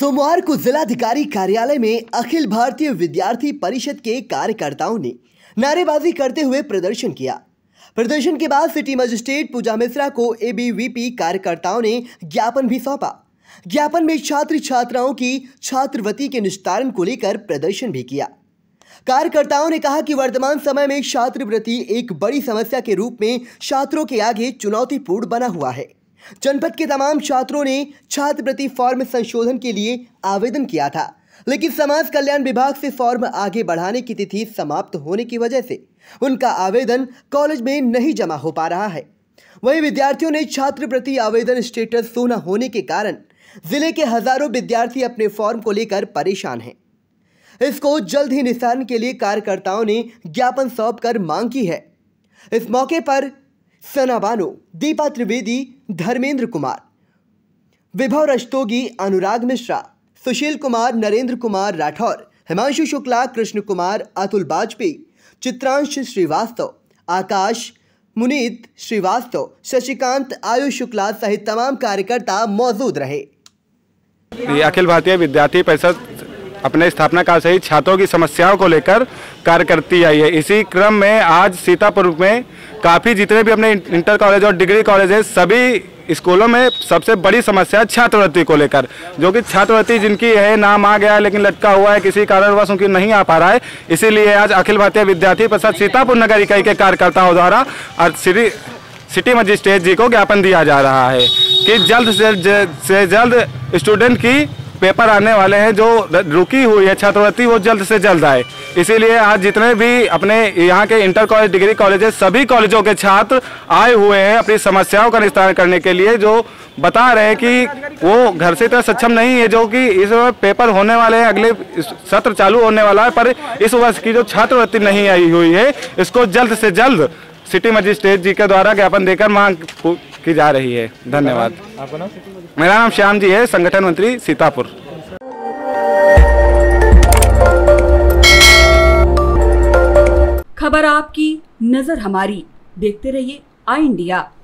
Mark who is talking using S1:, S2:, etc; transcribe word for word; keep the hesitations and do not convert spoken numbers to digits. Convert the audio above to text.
S1: सोमवार को जिलाधिकारी कार्यालय में अखिल भारतीय विद्यार्थी परिषद के कार्यकर्ताओं ने नारेबाजी करते हुए प्रदर्शन किया। प्रदर्शन के बाद सिटी मजिस्ट्रेट पूजा मिश्रा को एबीवीपी कार्यकर्ताओं ने ज्ञापन भी सौंपा। ज्ञापन में छात्र छात्राओं की छात्रवृत्ति के निस्तारण को लेकर प्रदर्शन भी किया। कार्यकर्ताओं ने कहा कि वर्तमान समय में छात्रवृत्ति एक बड़ी समस्या के रूप में छात्रों के आगे चुनौतीपूर्ण बना हुआ है। जनपद के तमाम छात्रों ने छात्रवृत्ति फॉर्म संशोधन के लिए आवेदन किया था, लेकिन समाज कल्याण विभाग से फॉर्म आगे बढ़ाने की तिथि समाप्त होने की वजह से उनका आवेदन कॉलेज में नहीं जमा हो पा रहा है। वहीं विद्यार्थियों ने छात्रवृत्ति आवेदन स्टेटस शो न होने के कारण जिले के हजारों विद्यार्थी अपने फॉर्म को लेकर परेशान हैं। इसको जल्द ही निस्तारण के लिए कार्यकर्ताओं ने ज्ञापन सौंपकर मांग की है। इस मौके पर सना बानो, दीपा त्रिवेदी, धर्मेंद्र कुमार, विभव रस्तोगी, अनुराग मिश्रा, सुशील कुमार, नरेंद्र कुमार राठौर, हिमांशु शुक्ला, कृष्ण कुमार, अतुल बाजपेयी, चित्रांश श्रीवास्तव, आकाश, मुनीत श्रीवास्तव, शशिकांत, आयुष शुक्ला सहित तमाम कार्यकर्ता मौजूद रहे।
S2: अखिल भारतीय विद्यार्थी परिषद अपने स्थापना काल से ही छात्रों की समस्याओं को लेकर कार्य करती आई है। इसी क्रम में आज सीतापुर में काफ़ी जितने भी अपने इंटर कॉलेज और डिग्री कॉलेज है, सभी स्कूलों में सबसे बड़ी समस्या छात्रवृत्ति को लेकर, जो कि छात्रवृत्ति जिनकी है नाम आ गया है लेकिन लटका हुआ है, किसी कारणवश उनकी नहीं आ पा रहा है। इसीलिए आज अखिल भारतीय विद्यार्थी परिषद सीतापुर नगर इकाई के कार्यकर्ताओं द्वारा सिटी सिटी मजिस्ट्रेट जी को ज्ञापन दिया जा रहा है कि जल्द से जल्द से जल्द स्टूडेंट की पेपर आने वाले हैं, जो रुकी हुई है छात्रवृत्ति वो जल्द से जल्द आए। इसीलिए आज जितने भी अपने यहाँ के इंटर कॉलेज, डिग्री कॉलेज, सभी कॉलेजों के छात्र आए हुए हैं अपनी समस्याओं का निस्तारण करने के लिए, जो बता रहे हैं कि वो घर से इतना सक्षम नहीं है, जो कि इस पेपर होने वाले हैं, अगले सत्र चालू होने वाला है, पर इस वर्ष की जो छात्रवृत्ति नहीं आई हुई है इसको जल्द से जल्द सिटी मजिस्ट्रेट जी के द्वारा ज्ञापन देकर मांग की जा रही है। धन्यवाद। मेरा नाम श्याम जी है, संगठन मंत्री सीतापुर।
S3: खबर आपकी, नजर हमारी। देखते रहिए आई इंडिया।